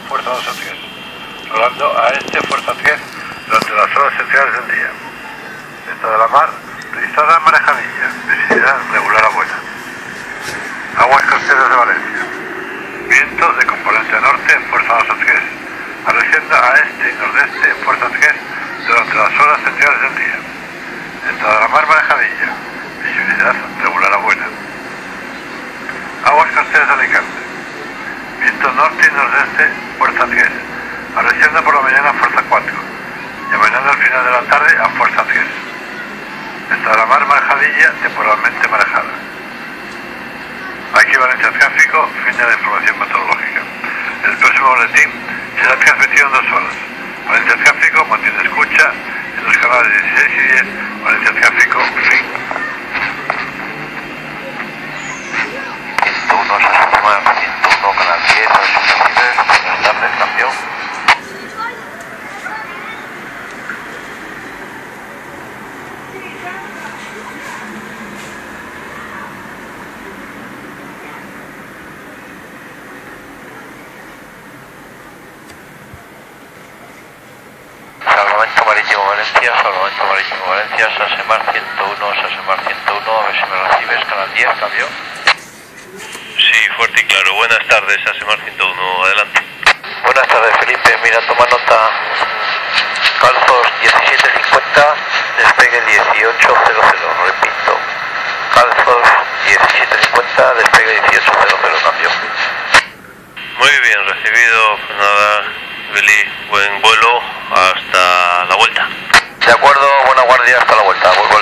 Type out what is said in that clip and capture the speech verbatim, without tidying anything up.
fuerza dos a tres. Rolando a este, fuerza tres, durante las horas centrales del día. Estado de la mar, registrada marejadilla, visibilidad regular a buena. Aguas costeras de Valencia. Viento de componente norte, fuerza dos a tres. Arreciando a este y nordeste, fuerza tres, durante las horas centrales del día. Estado de la mar, marejadilla, visibilidad regular a buena. Aguas costeras de Alicante. Viento norte y nordeste, fuerza tres. Arreciando por la mañana, fuerza cuatro. Y amainando al final de la tarde a fuerza tres. Estado de la mar, marejadilla, temporalmente marejada. Aquí Valencia Tráfico, fin de la información meteorológica. El próximo boletín será transmitido en dos horas. Valencia Tráfico mantiene escucha en los canales dieciséis y diez. Valencia Tráfico, fin. ciento uno, Sasomar, ciento uno, canal diez, a ver si me recibes. Buenas tardes, cambio. Salvamento Marítimo Valencia, Salvamento Marítimo Valencia, Sasemar ciento uno, Sasemar ciento uno, a ver si me recibes, canal diez, cambio. Sí, fuerte y claro. Buenas tardes, Sasemar ciento uno, adelante. Buenas tardes, Felipe, mira, toma nota. Calzos diecisiete cincuenta, despegue dieciocho cero cero, repito. Calzos diecisiete cincuenta, despegue dieciocho cero cero, cambio. Muy bien, recibido. Pues nada, Beli, buen vuelo hasta la vuelta. De acuerdo, buena guardia, hasta la vuelta. Vuelvo